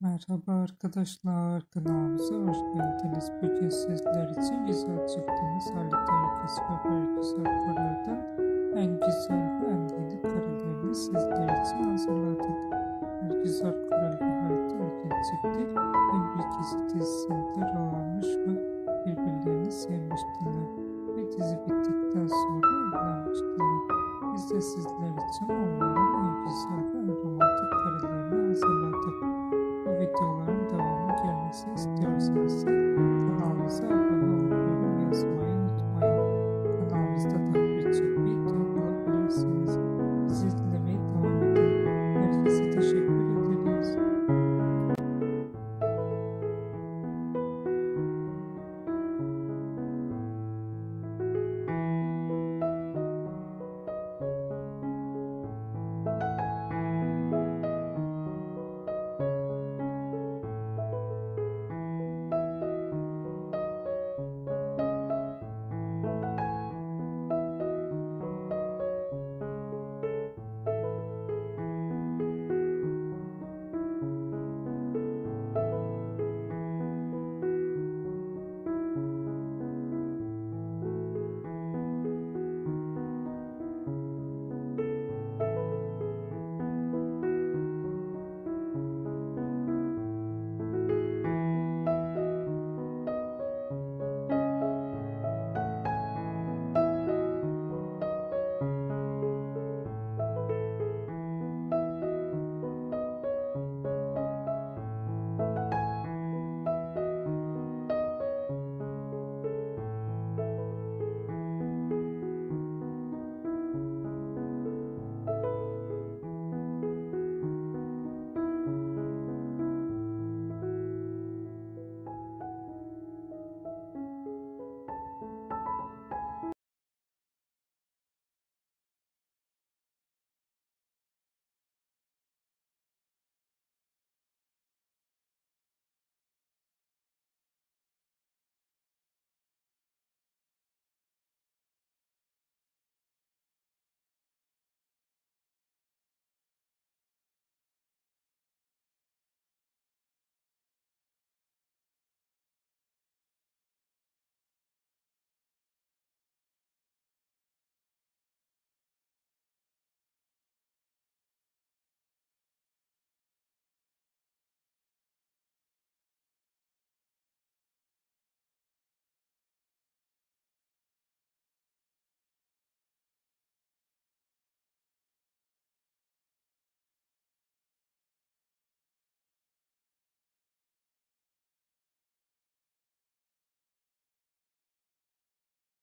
Merhaba arkadaşlar, kanalımıza hoş geldiniz. Bugün sizler için güzel çıktığımız Halit Ergenc ve Bergüzar Korel'den en güzel ve en yeni karelerini sizler için hazırladık. Bergüzar Korel Halit Ergenc çifti bir Gezi dizisinde rol almış ve birbirlerini sevmiştiler ve dizi bittikten sonra evlenmiştiler. Biz de sizler için onların en güzel